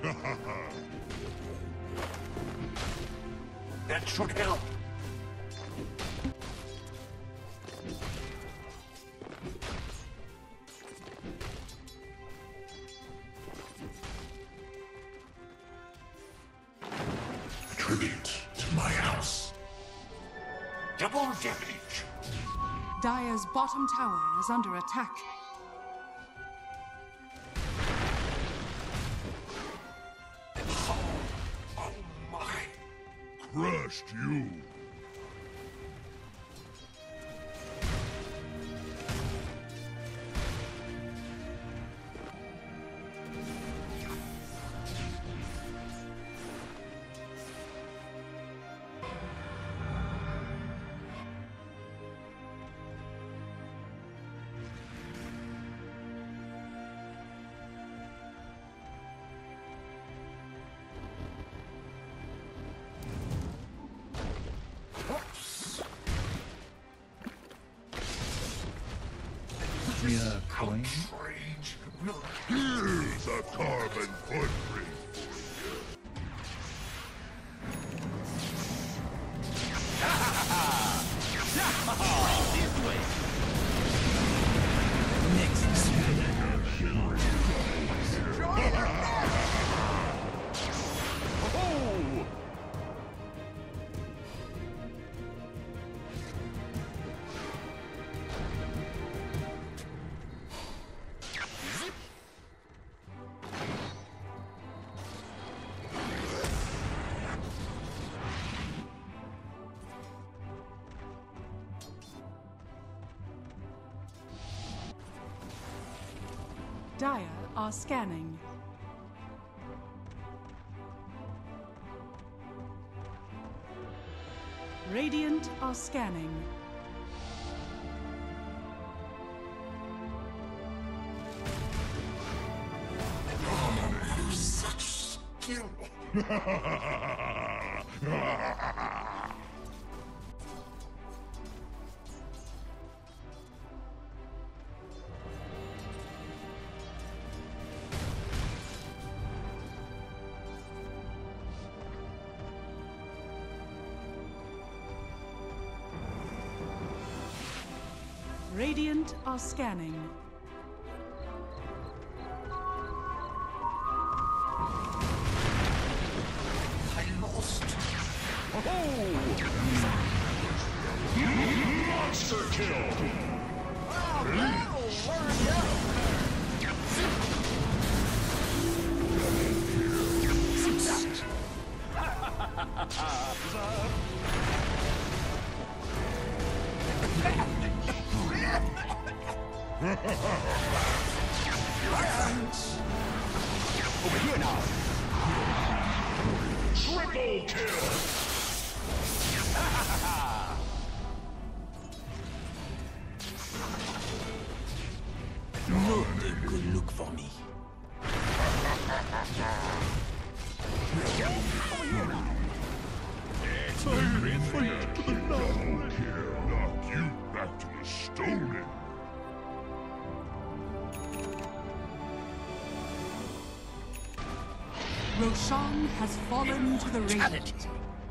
That should help. Tribute to my house. Double damage. Dire's bottom tower is under attack. Oh my. Crushed you. Yeah, coin. Strange. Here's a carbon footprint. Dire are scanning. Radiant are scanning. Such skill. Radiant are scanning. I lost. Monster kill. Over here now. Triple kill. Not a good look for me. Double kill. Knock you back to the Stone Age. Roshan has fallen to the Radiant.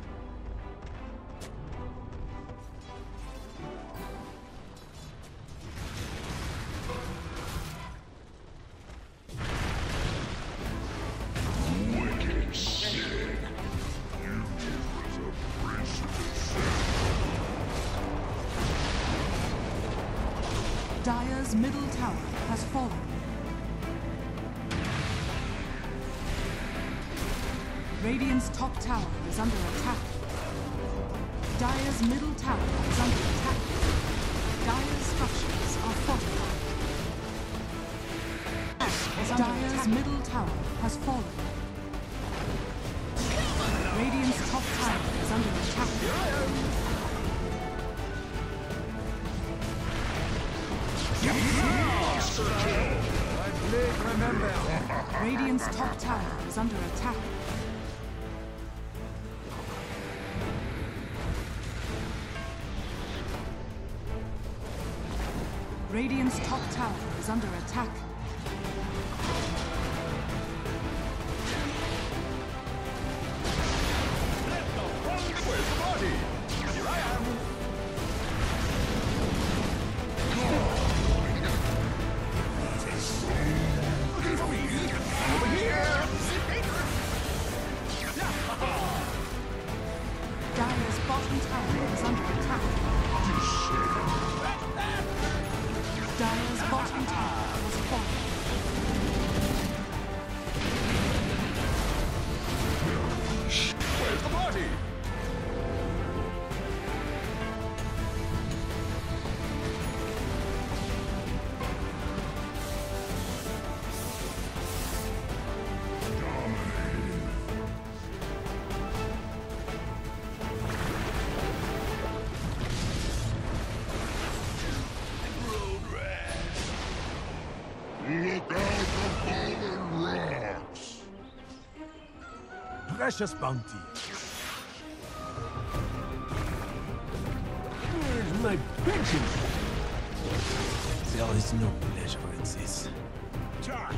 Wicked sin. You as a prince of the sun. Dire's middle tower has fallen. Radiant's top tower is under attack. Dire's middle tower is under attack. Dire's structures are fortified. Dire's middle tower has fallen. Radiant's top tower is under attack. Radiant's top tower is under attack. Radiant's top tower is under attack. precious bounty. Where's my pension? There is no pleasure in this. Charge!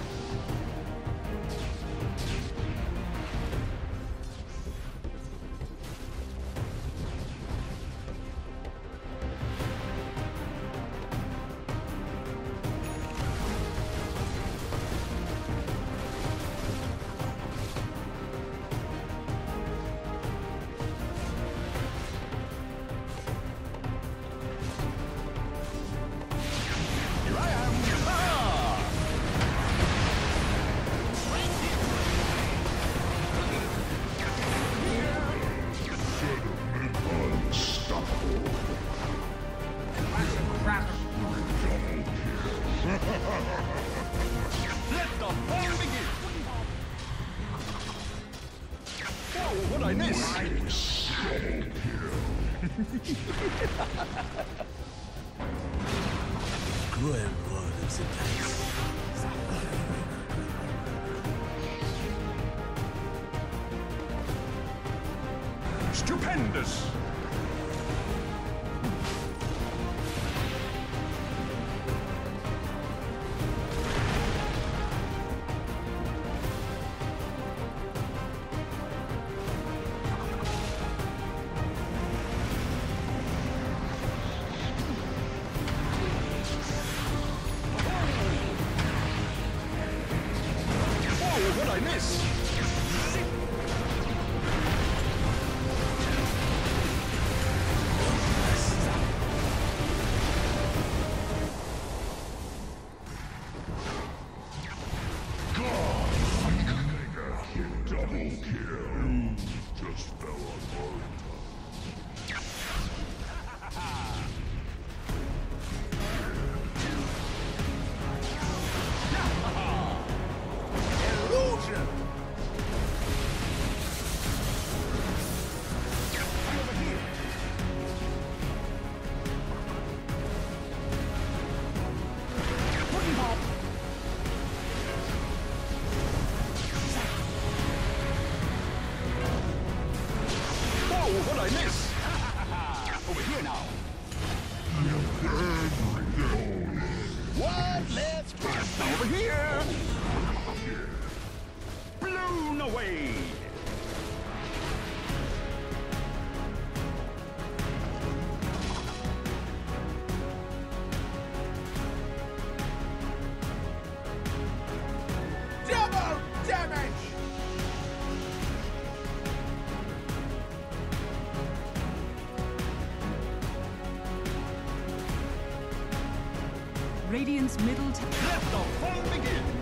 Let the fun begin! Whoa, what'd I miss? Cruel world of the dice. Stupendous! What'd I miss? Double kill. Just fell on hard Illusion! Over here! Pudding pop! Whoa, what'd I miss? Over here now! What? Let's try over here! Blown away! Double damage! Radiant's middle tower. Let the fun begin!